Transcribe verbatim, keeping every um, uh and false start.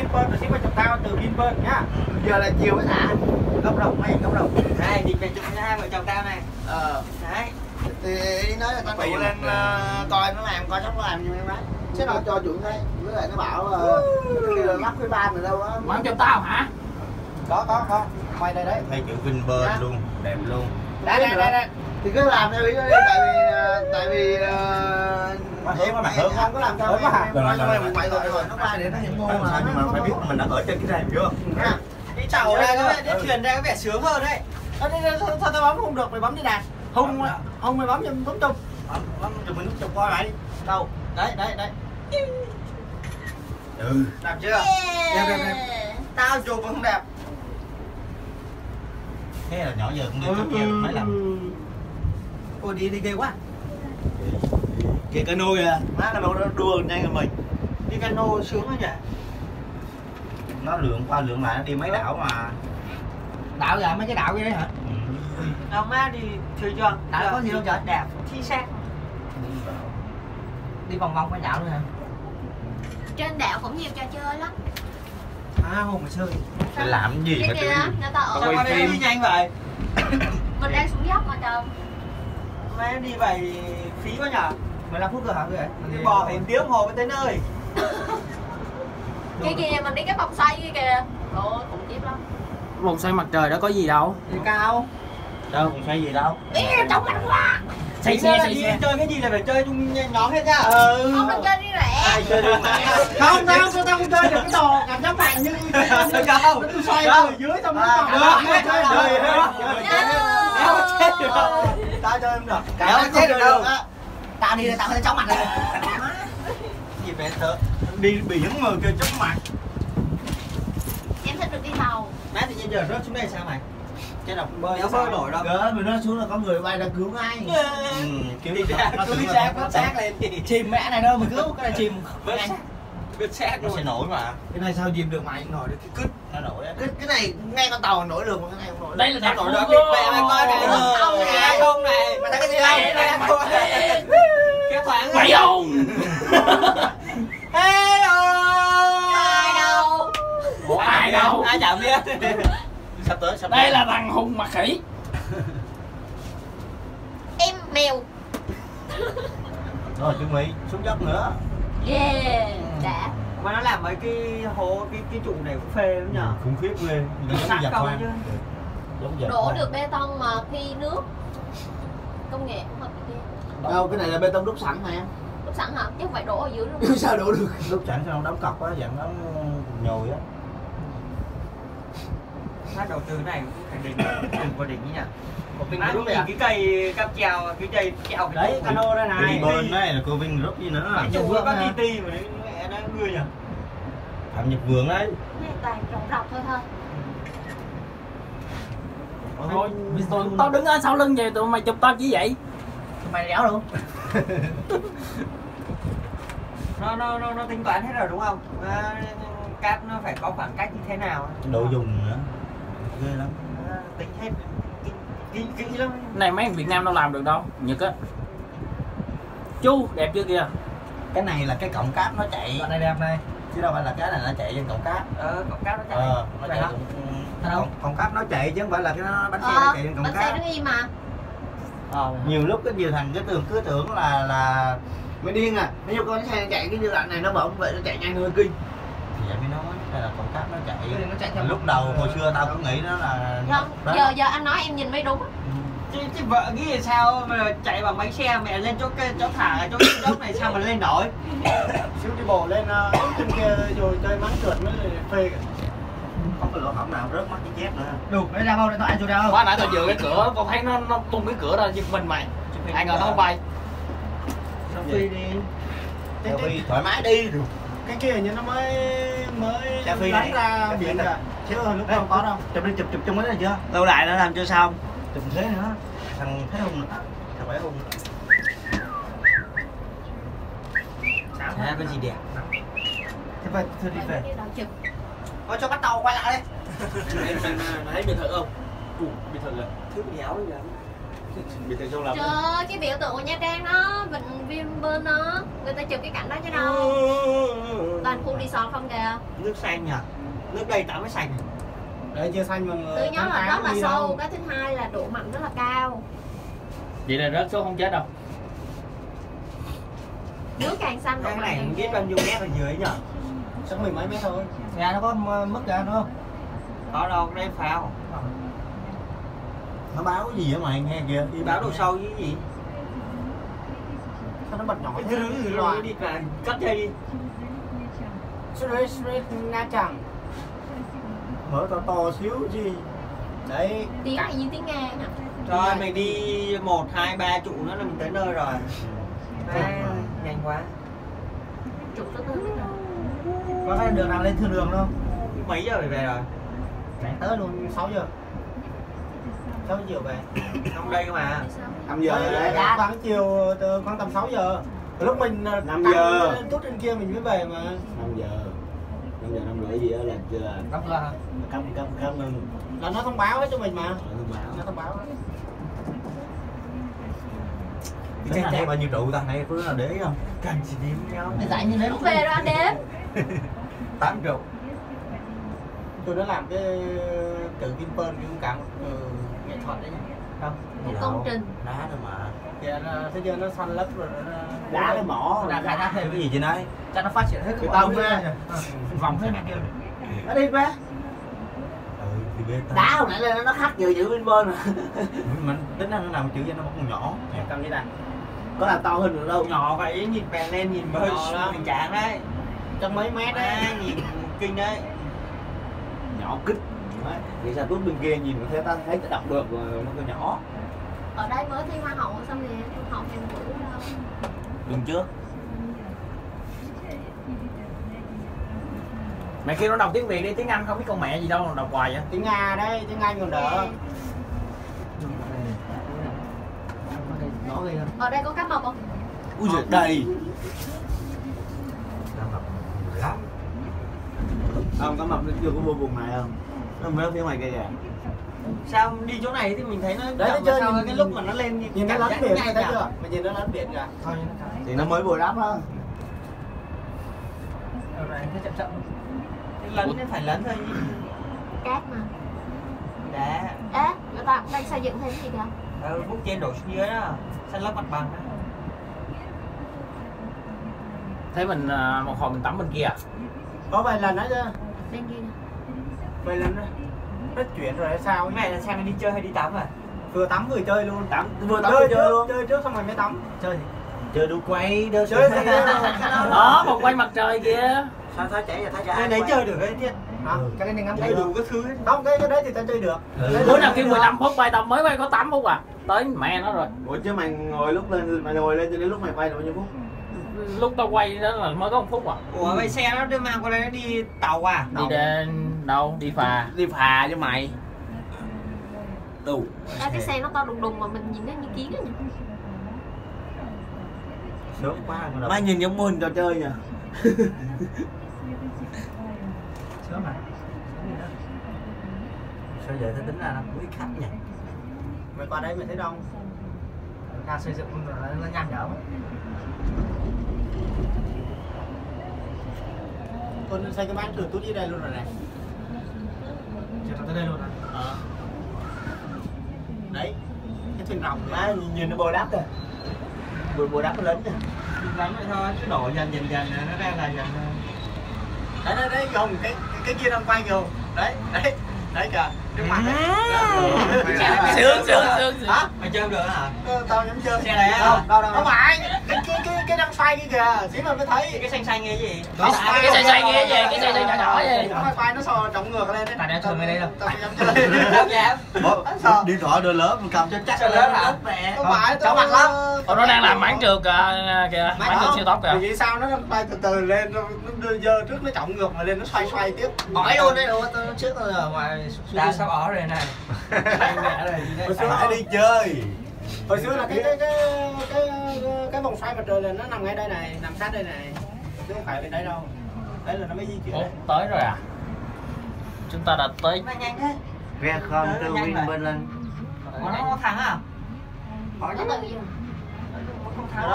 Vinpearl rồi ship qua chồng tao từ Vinpearl nhá. Giờ là chiều mới thả. Cốc đồng mày cốc đồng. Này đi về chụp cho hai vợ chồng tao này. Ờ. Đấy. Thì đi nói là tao tụ lên uh, coi nó làm, coi chốc nó làm như em nói. Chứ nó cho chuyện đây. Với lại nó bảo uh, lắp cái van rồi đâu đó. Mắm cho tao hả? Có có có. Quay đây đấy. Ngay chữ Vinpearl luôn, đẹp luôn. Đây đây đây đây. Thì cứ làm theo ý đó đi, tại vì tại vì em mà em không có làm sao em em quay rồi rồi nó qua để nó nhận mua mà. Nhưng mà phải biết mình đã ở trên cái này chưa? Đi tàu ra có vẻ, đi thuyền ra có vẻ sướng hơn đấy. Ơ đi sao tao bấm không được, mày bấm đi nè. Hùng Hùng mày bấm giùm bấm chung. Bấm bấm giùm mình nút chụp coi lại đi. Đâu? Đấy đấy đấy. Ừ. Đẹp chưa? Đẹp đẹp đẹp. Tao chụp không đẹp. Thế là nhỏ giờ cũng đi cáp treo được mấy lần. Ôi đi đi ghê quá. Kìa cano kìa, má cano nó đua nhanh rồi mình. Đi cano sướng quá nhỉ? Nó lượn qua lượn lại, nó đi mấy đảo mà. Đảo là mấy cái đảo kia đấy hả? Ừ. Đâu má đi chơi chưa? Đảo có gì đâu trời? Đẹp, thi xác. Đi vòng vòng quanh đảo nữa hả? Trên đảo cũng nhiều trò chơi lắm. À Hùng mày chơi. Mày làm cái gì Cái mà kia đó, người ta ở Sao qua đây đi nhanh vậy? mình đang xuống dốc mà trời. Má đi vậy phí quá nhở? mười lăm phút cơ hả vậy? Đi bò phải tiếng hồ mới tới nơi. Kia kìa mình đi cái vòng xoay kia kìa. Ôi khủng khiếp lắm. Vòng xoay mặt trời đó có gì đâu. Đi cao. đâu còn xoay gì đâu. Ý trong mặt quá. Xây xe xây xe. Chơi cái gì là phải chơi chung nhóm hết nhá. Ừ. Không được chơi đi rẻ. Ai chơi đi mà. Không tao sao tao không chơi được cái trò cảm giác bạn như chơi cao. Tôi xoay ở dưới trong nó được. Chơi đời hết. Chết được không? Tao chơi không được. Kéo chết được đâu. Tao đi đây tao sẽ chóng mặt này. Gì vậy sợ. Đi biển mà kêu chóng mặt. Em thích được đi tàu. Má tự nhiên giờ rớt xuống đây sao mày? Cái đọc Bơi nó bơi nổi đâu. Gỡ mình nó xuống là có người bay ra cứu ngay. Ừ, kiểu Đi ra nó cứ tưởng đi là xác nó nó xác lên thì Chìm mẹ này đâu mà cứu, cái này chìm. bớt xác. Bớt xác nó sẽ luôn. nổi mà. Cái này sao chìm được mày nổi được cái cứt. Nó nổi á. Cái cái này ngay con tàu nổi được mà cái này không nổi. Đây là Nổi nổi đó đó. biết mẹ mày coi này. Không nè. Không này. Mày thấy cái gì không? Cái thoáng. Mày không? Hello. Ai đâu. Ủa ai đâu? Ai chạm biết. Sắp tới sắp Đây tới. là thằng Hùng mặt khỉ. Em mèo. Rồi chuẩn bị xuống dốc nữa. Yeah. Đã. Mà nó làm mấy cái hố cái cái trụ này cũng phê lắm nhở. Khủng khiếp ghê. Sắt không chứ. Giống giật Đổ khoan. được bê tông mà khi nước. Công nghệ cũng hợp kia. Đâu cái này là bê tông đúc sẵn mà em. Lúc sẵn hả? Chứ không phải đổ ở dưới luôn. Sao đổ được? Lúc sẵn sao đóng cọc á, dạng đóng nhồi á. Phát đầu tư này cũng khẳng định đừng có đỉnh nhỉ. Một Má nhìn cái cây cáp treo, cái cây treo cái đấy cano đây này. Đi bên này là cô Vinh rút gì nữa. Cái chủ có ti ti mà đấy mẹ nó người nhỉ. Phạm Nhật Vượng đấy. Này toàn rộng rộng thôi thôi. Thôi, tụi tao đứng ở sau lưng vậy tụi mày chụp tao chỉ vậy. Tụi mày đéo luôn. Nó nó nó nó tính toán hết rồi đúng không? À, cáp nó phải có khoảng cách như thế nào. Độ dùng nữa. Ghê lắm. À, tính hết kỹ, kỹ, kỹ lắm. Này mấy thằng Việt Nam đâu làm được đâu. Nhật á. Chu đẹp chưa kìa. Cái này là cái cọng cáp nó chạy. Đoạn này đẹp này. Chứ đâu phải là cái này nó chạy trên cọng cáp. Ờ, cọng cáp nó chạy. Ờ, nó Vậy chạy hả? cũng cọng, cọng cáp nó chạy chứ không phải là cái nó bánh xe Ờ, nó chạy trên cọng bánh xe cáp. nó im mà. Ờ. Nhiều lúc cái nhiều thằng cứ tưởng cứ tưởng là là Mày điên à? Nếu như con xe chạy cái giai đoạn này nó bỗng vậy nó chạy nhanh hơn kinh. thì vậy mới nói đây là cọng cáp nó chạy. Cái này nó chạy theo Lúc đầu hồi xưa tao cũng nghĩ nó là Không, đó. giờ giờ anh nói em nhìn mới đúng. Chứ, chứ vợ nghĩ là sao mà chạy bằng máy xe mẹ lên chỗ cái chỗ thả chỗ cái dốc này sao mà lên nổi. Xíu đi bộ lên trên kia rồi chơi mắng trượt mới phê. Không có lỗ hổng nào rớt mất cái chép nữa. Đủ, nó ra đâu điện thoại cho ra đâu. Quá nãy tao vừa cái cửa, con thấy nó nó tung cái cửa ra giật mình mày. Ai ngờ nó không bay. Phi đi. Theo Phi thoải mái đi được. Cái kia như nó mới mới Cha Phi đánh này. ra biển rồi. Chứ lúc không có đâu. Chụp đi chụp chụp chung cái này chưa? Lâu lại nó làm chưa xong. Chụp thế nữa. Thằng Thế Hùng nữa. Thằng Bé Hùng. À, cái gì đẹp. Thế vậy thôi đi về. Chụp. Thôi cho bắt tàu quay lại đi. Thấy biệt thự không? Ủa, biệt thự rồi. Thứ đéo bây giờ. Biệt thự Sông Lập. Trời ơi, cái biểu tượng của Nha Trang đó, Vịnh Vinpearl đó, người ta chụp cái cảnh đó chứ đâu. Toàn khu resort không kìa. Nước xanh nhỉ? Nước đây tắm mới xanh. Đây chưa xanh mà. Tôi nhớ là rất là sâu, cái thứ hai là độ mặn rất là cao. Vậy là rớt xuống không chết đâu. Nước càng xanh độ Cái mặn này càng biết cao. bao nhiêu mét ở dưới nhỉ? Chắc mười mấy mét thôi. Nhà nó có mức ra nữa không? Có đâu, đây phao. Nó báo cái gì á mày nghe kìa. Đi báo độ sâu với cái gì? Sao nó bật nhỏ Cái thế? thứ gì rồi đi và cắt dây đi. Straight straight Nha Trang. Mở to to xíu chứ. Đấy. Tiếng này như tiếng Nga nè. Rồi mày đi một, hai, ba trụ nữa là mình tới nơi rồi. À, nhanh quá. Trụ tới tới rồi. Có cái đường nào lên thương đường không? Mấy giờ phải về rồi? Chạy tới luôn sáu giờ. sáu giờ về. Trong đây cơ mà. năm giờ rồi đấy. Khoảng chiều từ khoảng tầm sáu giờ. Lúc mình năm giờ. Tốt trên kia mình mới về mà. năm giờ. năm giờ năm rưỡi gì đó là chưa. Cấp ra hả? Cấp cấp cấp ngưng. Là nó thông báo hết cho mình mà. Thông báo. Nó thông báo. Cái này bao nhiêu trụ ta? Này có nào để không? Cần chỉ đếm nhau. Để dạy như thế Lúc về rồi anh đếm. tám trụ. Tôi đã làm cái tự Vinpearl cũng cả một nghệ thuật đấy nhá. Không? Một công trình. Đá thôi mà. Kìa nó thấy chưa, nó xoăn lấp rồi nó Đá cái mỏ. Đá khai thác thêm cái gì trên đấy? cho nó phát triển hết Cái tông á. Vòng hết kia. Nó đi bé. Ừ thì bê tông. Đá hồi nãy lên nó khắc nhiều chữ Vinpearl mà. Mình tính ra nó làm chữ cho nó còn nhỏ. Em cầm đi này. Có làm to hơn được đâu. Nhỏ vậy nhìn bèn lên nhìn hơi Nhỏ lắm. hoành tráng đấy. Trong mấy mét đấy. À, nhìn kinh đấy. Nhỏ kích. Vì sao tuốt bên kia nhìn thấy ta thấy đọc được mà nó có nhỏ. Ở đây mới thi hoa hậu xong rồi học hàng bữa đâu. Đường trước. Mày kêu nó đọc tiếng Việt đi, tiếng Anh không biết con mẹ gì đâu, đọc hoài vậy. Tiếng Nga đấy, tiếng Anh còn đỡ. Nó ghê không? Ở đây có cá mập không? Ui giời đầy. Cá mập lắm. Không, cá mập nó chưa có vô vùng này không? Nó mới phía ngoài kia kìa. Sao đi chỗ này thì mình thấy nó Đấy, chậm nó chơi sao nhìn- cái lúc mà nó lên Nhìn nó cảm lấn giác biển nhanh thấy nhỉ? chưa? Mày nhìn nó lấn biển kìa. Thôi Thì nó mới bồi đắp á. Ở đây thấy chậm chậm. Cái lấn nên phải lấn thôi. Cát mà. Đá. Ê, người ta đang xây dựng thêm cái gì kìa? Ừ, bút trên đổ xuống dưới đó. Săn lấp mặt bằng đó. Thế mình à, một hồi mình tắm bên kia à? Có vài lần đó chứ. Bên kia nè. Vài lần đó. Nó chuyển rồi hay sao? Cái này là xem đi chơi hay đi tắm à? Vừa tắm vừa chơi luôn. Tắm vừa tắm Chơi vừa chơi trước, luôn. chơi trước xong rồi mới tắm. Chơi gì? Chơi đu quay, đu Chơi gì đó. Đó, một quay mặt trời kia. Sao thái chảy rồi thái chảy. Cái đấy chơi được đấy thiết. Hả? Cái này ngắm Chơi thấy đủ các thứ ấy. không, cái cái đấy thì tao chơi được. Ừ. Bữa nào kêu mười lăm phút bay tao mới bay có tám phút à. Tới mẹ nó rồi. Ủa chứ mày ngồi lúc lên mày ngồi lên cho đến lúc mày quay được bao nhiêu phút? Lúc tao quay đó là mới có một phút à. Ủa vậy xe nó đưa mang qua đây nó đi tàu à? Đi đến đâu? Đi phà. Đi phà cho mày. Đủ. Ê, cái xe nó to đùng đùng mà mình nhìn nó như kiến đó nhỉ? Sướng quá rồi. Mày nhìn giống mô hình trò chơi nhỉ? Sớm mà. Sao giờ tao tính ra nó quý khách nhỉ? Mày qua đây mày thấy đâu? Ca xây dựng rồi nó nham nhở. Con xây cái bán từ tút đi đây luôn rồi này. Chưa tới đây luôn à? Ờ. Đấy. Cái thuyền rồng Má nhìn, nhìn nó bồi đắp kìa. Bồi bồi đắp nó lớn kìa. Lắm vậy thôi, cứ đổ dần dần dần nó ra là dần. đấy đấy đấy không cái cái kia đang quay kìa. Đấy, đấy. Đấy kìa. Cái mặt đấy. Sướng sướng sướng sướng. Hả? Mày chơi không được hả? Ờ, tao nhắm chơi. Xe này á? Đâu, đâu, đâu. Không phải, cái cái cái cái đang xoay kia kìa, xíu mà mới thấy. Cái xanh xanh cái gì? Không, Cái xoay xoay kia gì? Cái xoay xoay nhỏ nhỏ gì? Nó quay nó sò trọng ngược lên đấy. Tại đeo thường ở đây đâu. Tao nhắm chơi. Không dám. Sao? Điện thoại đưa lớn cầm cho chắc. Cho lớn hả? Không phải, tao mặt lắm. Ủa nó đang làm mảng trượt à, kìa, mảng trượt siêu tốc kìa. Vì sao nó quay từ từ lên, nó đưa dơ trước nó trọng ngược mà lên nó xoay xoay tiếp. Hỏi luôn đấy, ủa tao trước rồi ở ngoài. Đã sắp ó rồi này. Xanh mẹ rồi. Hồi xưa phải đi chơi. Hồi xưa là cái cái cái cái cái vòng xoay mặt trời là nó nằm ngay đây này, nằm sát đây này. Chứ không phải bên đấy đâu. Đấy là nó mới di chuyển Ủa, đấy. tới rồi à? Chúng ta đã tới. Nó nhanh thế. Ra không từ Vinpearl lên. Ủa nó thắng à? Có từ gì không?